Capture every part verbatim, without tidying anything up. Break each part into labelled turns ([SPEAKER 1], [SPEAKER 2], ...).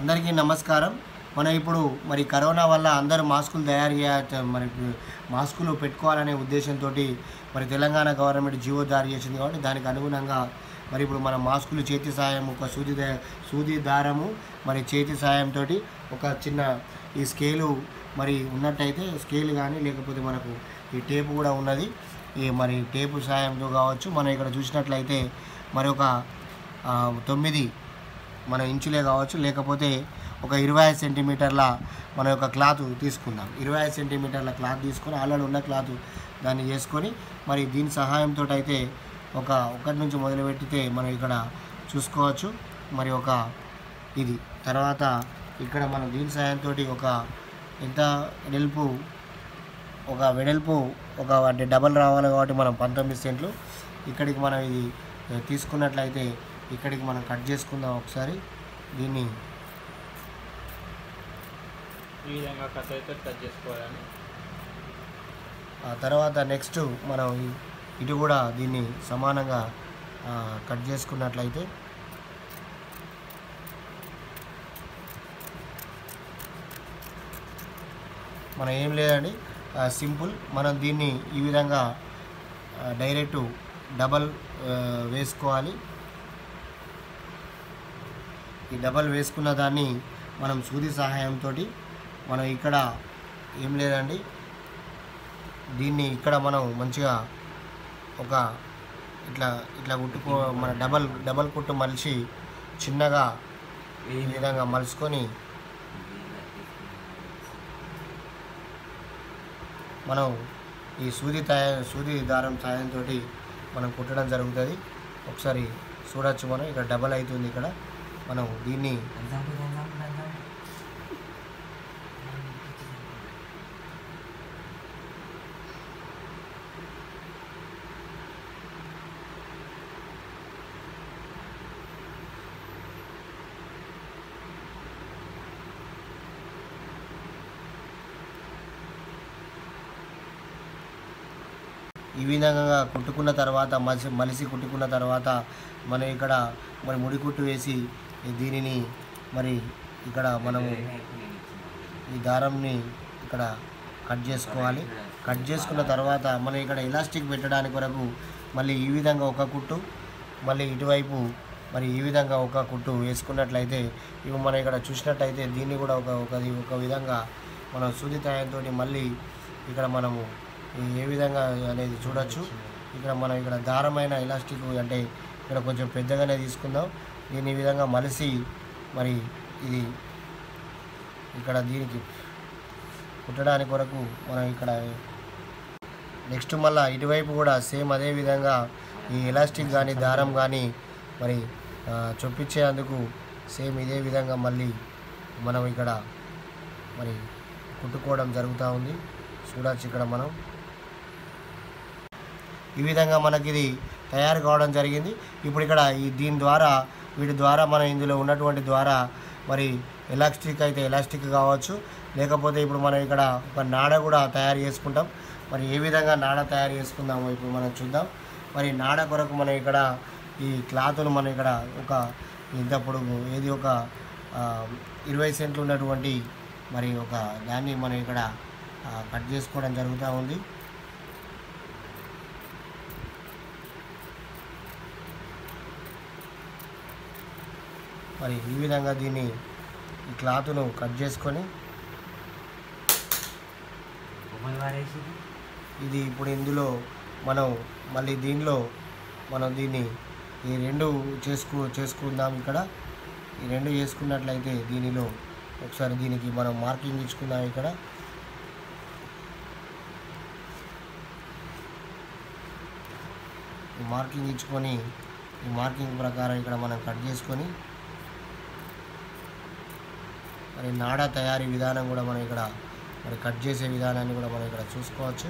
[SPEAKER 1] అందరికీ నమస్కారం. మనం ఇప్పుడు మరి కరోనా వల్ల అందరూ మాస్కులు తయారు చేయ మరి మాస్కులు పెట్టుకోవాలనే ఉద్దేశంతో మరి తెలంగాణ గవర్నమెంట్ జీవో జారీ చేసింది. కాబట్టి దానికి అనుగుణంగా మరి ఇప్పుడు మనం మాస్కులు చేతి సాయం ఒక సూది సూది దారము మరి చేతి సాయంతో ఒక చిన్న ఈ స్కేలు మరి ఉన్నట్టయితే స్కేల్ కానీ లేకపోతే మనకు ఈ టేపు కూడా ఉన్నది. ఈ మరి టేపు సాయంతో కావచ్చు. మనం ఇక్కడ చూసినట్లయితే మరి ఒక తొమ్మిది మన ఇంచులే కావచ్చు, లేకపోతే ఒక ఇరవై ఐదు సెంటీమీటర్ల మన యొక్క క్లాత్ తీసుకుందాం. ఇరవై ఐదు సెంటీమీటర్ల క్లాత్ తీసుకొని ఆల్రెడీ ఉన్న క్లాత్ దాన్ని చేసుకొని మరి దీని సహాయంతో అయితే ఒక ఒకటి నుంచి మొదలుపెట్టితే మనం ఇక్కడ చూసుకోవచ్చు. మరి ఒక ఇది తర్వాత ఇక్కడ మనం దీని సహాయంతో ఒక ఎంత వెడల్పు ఒక వెడల్పు ఒక అంటే డబల్ రావాలి కాబట్టి మనం పంతొమ్మిది సెంట్లు ఇక్కడికి మనం ఇది తీసుకున్నట్లయితే ఇక్కడికి మనం కట్ చేసుకుందాం. ఒకసారి దీన్ని
[SPEAKER 2] ఈ విధంగా కట్ అయితే కట్ చేసుకోవాలని.
[SPEAKER 1] ఆ తర్వాత నెక్స్ట్ మనం ఇటు కూడా దీన్ని సమానంగా కట్ చేసుకున్నట్లయితే మనం ఏం లేదండి, సింపుల్. మనం దీన్ని ఈ విధంగా డైరెక్ట్ డబల్ వేసుకోవాలి. ఈ డబల్ వేసుకున్న దాన్ని మనం సూది సహాయంతో మనం ఇక్కడ ఏం లేదండి, దీన్ని ఇక్కడ మనం మంచిగా ఒక ఇట్లా ఇట్లా కుట్టుకో మన డబల్ డబల్ కుట్టు మలిచి చిన్నగా ఈ విధంగా మలుచుకొని మనం ఈ సూది తయా సూది దారం సాయంతో మనం కుట్టడం జరుగుతుంది. ఒకసారి చూడొచ్చు. మనం ఇక్కడ డబల్ అవుతుంది. ఇక్కడ మనం దీన్ని ఈ విధంగా కుట్టుకున్న తర్వాత మలిసి మలిసి కుట్టుకున్న తర్వాత మనం ఇక్కడ మరి ముడి కుట్టు వేసి దీనిని మరి ఇక్కడ మనము ఈ దారంని ఇక్కడ కట్ చేసుకోవాలి. కట్ చేసుకున్న తర్వాత మనం ఇక్కడ ఎలాస్టిక్ పెట్టడానికి వరకు మళ్ళీ ఈ విధంగా ఒక కుట్టు, మళ్ళీ ఇటువైపు మరి ఈ విధంగా ఒక కుట్టు వేసుకున్నట్లయితే ఇవి మనం ఇక్కడ చూసినట్టయితే దీన్ని కూడా ఒక ఒకది ఒక విధంగా మనం సూది తాయంతో మళ్ళీ ఇక్కడ మనము ఏ విధంగా అనేది చూడొచ్చు. ఇక్కడ మనం ఇక్కడ దారమైన ఎలాస్టిక్ అంటే ఇక్కడ కొంచెం పెద్దగానే తీసుకుందాం. దీని ఈ విధంగా మలిసి మరి ఇది ఇక్కడ దీనికి కుట్టడానికి కొరకు మనం ఇక్కడ నెక్స్ట్ మళ్ళీ ఇటువైపు కూడా సేమ్ అదే విధంగా ఈ ఎలాస్టిక్ కానీ దారం కానీ మరి చొప్పించేందుకు సేమ్ ఇదే విధంగా మళ్ళీ మనం ఇక్కడ మరి కుట్టుకోవడం జరుగుతూ ఉంది. చూడవచ్చు ఇక్కడ మనం ఈ విధంగా మనకి ఇది తయారు కావడం జరిగింది. ఇప్పుడు ఇక్కడ ఈ దీని ద్వారా వీటి ద్వారా మనం ఇందులో ఉన్నటువంటి ద్వారా మరి ఎలాస్టిక్ అయితే ఎలాస్టిక్ కావచ్చు, లేకపోతే ఇప్పుడు మనం ఇక్కడ ఒక నాడ కూడా తయారు చేసుకుంటాం. మరి ఏ విధంగా నాడ తయారు చేసుకుందామో ఇప్పుడు మనం చూద్దాం. మరి నాడ కొరకు మనం ఇక్కడ ఈ క్లాత్ను మనం ఇక్కడ ఒక ఇంత పొడుగు ఏది ఒక ఇరవై సెంట్లు ఉన్నటువంటి మరి ఒక దాన్ని మనం ఇక్కడ కట్ చేసుకోవడం జరుగుతూ ఉంది. మరి ఈ విధంగా దీన్ని ఈ క్లాత్ను కట్ చేసుకొని ఇది ఇప్పుడు ఇందులో మనం మళ్ళీ దీనిలో మనం దీన్ని ఈ రెండు చేసుకు చేసుకుందాం. ఇక్కడ ఈ రెండు చేసుకున్నట్లయితే దీనిలో ఒకసారి దీనికి మనం మార్కింగ్ ఇచ్చుకుందాం. ఇక్కడ ఈ మార్కింగ్ ఇచ్చుకొని ఈ మార్కింగ్ ప్రకారం ఇక్కడ మనం కట్ చేసుకొని మరి నాడ తయారీ విధానం కూడా మనం ఇక్కడ మరి కట్ చేసే విధానాన్ని కూడా మనం ఇక్కడ చూసుకోవచ్చు.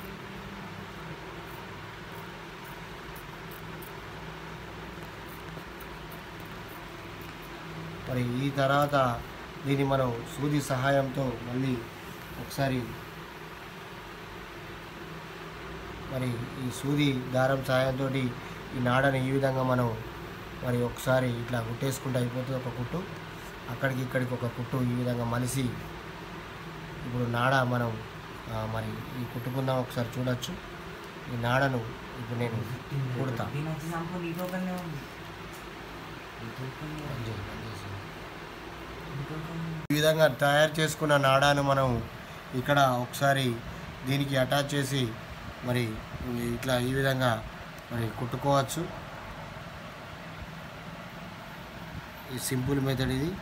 [SPEAKER 1] మరి ఈ తర్వాత దీన్ని మనం సూది సహాయంతో మళ్ళీ ఒకసారి మరి ఈ సూది దారం సహాయంతో ఈ నాడని ఈ విధంగా మనం మరి ఒకసారి ఇట్లా కుట్టేసుకుంటే అయిపోతుంది ఒక కుట్టు. అక్కడికి ఇక్కడికి ఒక కుట్టు ఈ విధంగా మలిసి ఇప్పుడు నాడ మనం ఆ, మరి ఈ కుట్టుకుందాం ఒకసారి చూడొచ్చు. ఈ నాడను ఇప్పుడు నేను కుడతా. ఈ విధంగా తయారు చేసుకున్న నాడాను మనం ఇక్కడ ఒకసారి దీనికి అటాచ్ చేసి మరి ఇట్లా ఈ విధంగా మరి కుట్టుకోవచ్చు. ఈ సింపుల్ మెథడ్ ఇది.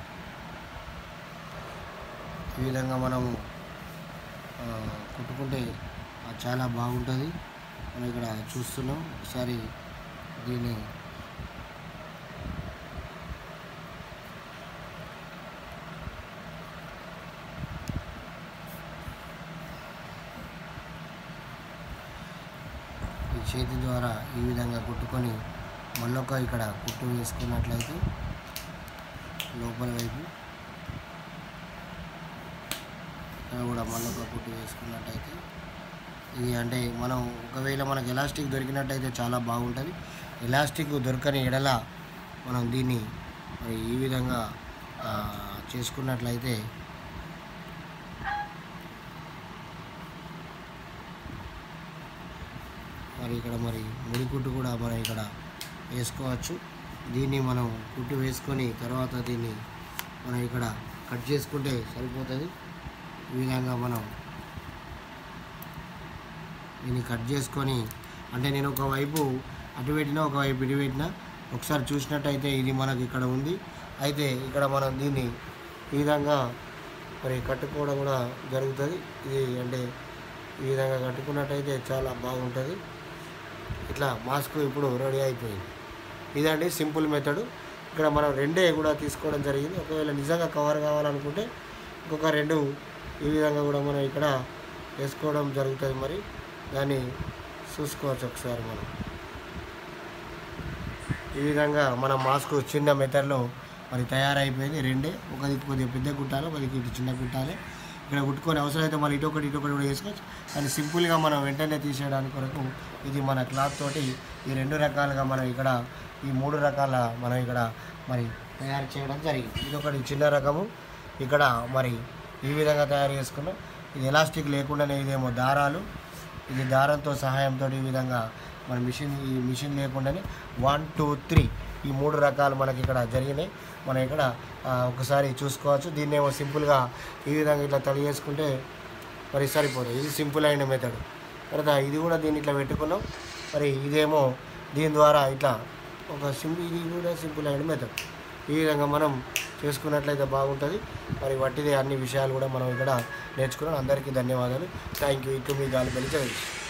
[SPEAKER 1] ఈ విధంగా మనము కుట్టుకుంటే చాలా బాగుంటుంది. మనం ఇక్కడ చూస్తున్నాం. ఒకసారి దీన్ని ఈ చేతి ద్వారా ఈ విధంగా కుట్టుకొని మళ్ళొక ఇక్కడ కుట్టు వేసుకున్నట్లయితే లోపల వైపు ఇక్కడ కూడా మళ్ళొక కుట్టు వేసుకున్నట్టయితే ఇది అంటే మనం ఒకవేళ మనకు ఎలాస్టిక్ దొరికినట్టయితే చాలా బాగుంటుంది. ఎలాస్టిక్ దొరకని ఎడల మనం దీన్ని మరి ఈ విధంగా చేసుకున్నట్లయితే మరి ఇక్కడ మరి ముడి కుట్టు కూడా మనం ఇక్కడ వేసుకోవచ్చు. దీన్ని మనం కుట్టు వేసుకొని తర్వాత దీన్ని మనం ఇక్కడ కట్ చేసుకుంటే సరిపోతుంది. ఈ విధంగా మనం దీన్ని కట్ చేసుకొని అంటే నేను ఒకవైపు అటు పెట్టినా ఒకవైపు ఇటు పెట్టినా ఒకసారి చూసినట్టయితే ఇది మనకి ఇక్కడ ఉంది. అయితే ఇక్కడ మనం దీన్ని ఈ విధంగా మరి కట్టుకోవడం కూడా జరుగుతుంది. ఇది అంటే ఈ విధంగా కట్టుకున్నట్టయితే చాలా బాగుంటుంది. ఇట్లా మాస్క్ ఇప్పుడు రెడీ అయిపోయింది. ఇదండి సింపుల్ మెథడు. ఇక్కడ మనం రెండే కూడా తీసుకోవడం జరిగింది. ఒకవేళ నిజంగా కవర్ కావాలనుకుంటే ఇంకొక రెండు ఈ విధంగా కూడా మనం ఇక్కడ వేసుకోవడం జరుగుతుంది. మరి దాన్ని చూసుకోవచ్చు ఒకసారి మనం. ఈ విధంగా మన మాస్క్ చిన్న మెథడ్లో మరి తయారైపోయింది. రెండే, ఒకది కొద్దిగా పెద్ద కుట్టాలి, ఒకది ఇటు చిన్న కుట్టాలి. ఇక్కడ కుట్టుకొని అవసరమైతే మళ్ళీ ఇటొకటి ఇటొకటి కూడా వేసుకోవచ్చు. కానీ సింపుల్గా మనం వెంటనే తీసేయడానికి కొరకు ఇది మన క్లాత్ తోటి ఈ రెండు రకాలుగా మనం ఇక్కడ ఈ మూడు రకాల మనం ఇక్కడ మరి తయారు చేయడం జరిగింది. ఇది ఒకటి చిన్న రకము. ఇక్కడ మరి ఈ విధంగా తయారు చేసుకున్నాం. ఇది ఎలాస్టిక్ లేకుండానే ఇదేమో దారాలు. ఇది దారంతో సహాయంతో ఈ విధంగా మన మిషన్ ఈ మిషన్ లేకుండానే వన్ టూ త్రీ ఈ మూడు రకాలు మనకి ఇక్కడ జరిగినాయి. మనం ఇక్కడ ఒకసారి చూసుకోవచ్చు. దీన్ని ఏమో సింపుల్గా ఈ విధంగా ఇట్లా తడి చేసుకుంటే మరి సరిపోతుంది. ఇది సింపుల్ అయిన మెథడ్. తర్వాత ఇది కూడా దీన్ని ఇట్లా పెట్టుకున్నాం. మరి ఇదేమో దీని ద్వారా ఇట్లా ఒక సింపుల్ ఇది కూడా సింపుల్ అయిన మెథడ్. ఈ విధంగా మనం చేసుకున్నట్లయితే బాగుంటుంది. మరి వట్టిదే అన్ని విషయాలు కూడా మనం ఇక్కడ నేర్చుకున్నాం. అందరికీ ధన్యవాదాలు. Thank you. ఇటు మీ గాలి బలి జగదీష్.